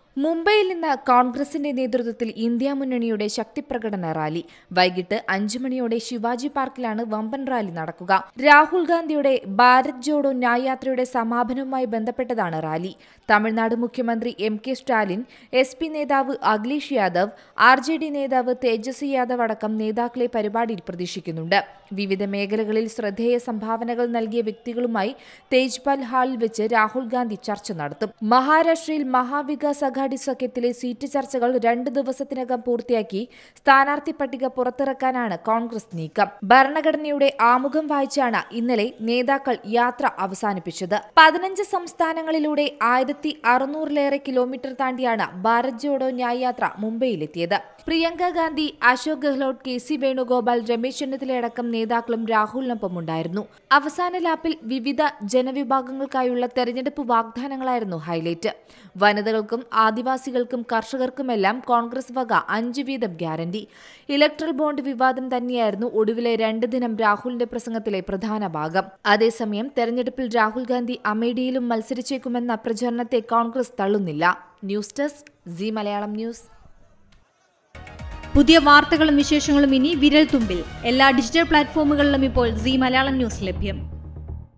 മുംബൈയിൽ നിന്ന് കോൺഗ്രസിന്റെ നേതൃത്വത്തിൽ ഇന്ത്യ മുന്നണിയുടെ ശക്തിപ്രകടന റാലി വൈകിട്ട് 5 മണിയോടെ ശിവാജി പാർക്കിലാണ് വമ്പൻ റാലി നടക്കുക. രാഹുൽ ഗാന്ധിയുടെ ഭാരത് ജോഡോ ന്യായ് യാത്രയുടെ സമാപനവുമായി ബന്ധപ്പെട്ടതാണ് റാലി. തമിഴ്നാട് മുഖ്യമന്ത്രി MK സ്റ്റാലിൻ, SP നേതാവ് അഖിലേഷ് യാദവ്, RJD നേതാവ് തേജസ്വി യാദവ് അടക്കം നേതാക്കളെ പരിപാടിയിൽ പ്രതീക്ഷിക്കുന്നുണ്ട്. വിവിധ മേഖലകളിൽ ശ്രദ്ധേയ സംഭാവനകൾ നൽകിയ വ്യക്തികളുമായി തേജ്പാൽ ഹാളിൽ വെച്ച് രാഹുൽ ഗാന്ധി ചർച്ച നടത്തും. മഹാരാഷ്ട്രയിൽ മഹാവികാസ് അഘാഡി സഖ്യത്തിലെ സീറ്റ് ചർച്ചകൾ 2 ദിവസത്തിനകം പൂർത്തിയാക്കി സ്ഥാനാർത്ഥി പട്ടിക പുറത്തിറക്കാനാണ് കോൺഗ്രസ് നീക്കം. ഭരണഘടനയുടെ ആമുഖം വായിച്ചാണ് ഇന്നലെ നേതാക്കൾ യാത്ര അവസാനിപ്പിച്ചത്. 15 സംസ്ഥാനങ്ങളിലൂടെ 1600-ലേറെ കിലോമീറ്റർ താണ്ടിയാണ് ഭാരത് ജോഡോ ന്യായ് യാത്ര മുംബൈയിലെത്തിയത്. പ്രിയങ്ക ഗാന്ധി, അശോക് ഗെഹ്ലോട്ട്, KC വേണുഗോപാൽ, രമേശ് ചെന്നിത്തലയടക്കം നേതാക്കളും രാഹുലിനൊപ്പം ഉണ്ടായിരുന്നു. അവസാന ലാപ്പിൽ വിവിധ ജനവിഭാഗങ്ങൾക്കായുള്ള തെരഞ്ഞെടുപ്പ് വാഗ്ദാനങ്ങളായിരുന്നു ഹൈലൈറ്റ്. വനിതകൾക്കും ആദിവാസികൾക്കും കർഷകർക്കുമെല്ലാം കോൺഗ്രസ് വക 5 വീതം ഗ്യാരണ്ടി. ഇലക്ട്രൽ ബോണ്ട് വിവാദം തന്നെയായിരുന്നു ഒടുവിലെ 2 ദിനം രാഹുലിന്റെ പ്രസംഗത്തിലെ പ്രധാന ഭാഗം. അതേസമയം തെരഞ്ഞെടുപ്പിൽ രാഹുൽ ഗാന്ധി അമേഠിയിലും മത്സരിച്ചേക്കുമെന്ന പ്രചരണത്തെ കോൺഗ്രസ് തള്ളുന്നില്ല. News desk C Malayalam news. പുതിയ വാർത്തകളും വിശേഷങ്ങളും ഇനി വിരൽ തുമ്പിൽ. എല്ലാ ഡിജിറ്റൽ പ്ലാറ്റ്ഫോമുകളിലും ഇപ്പോൾ സി മലയാളം ന്യൂസ് ലഭ്യം.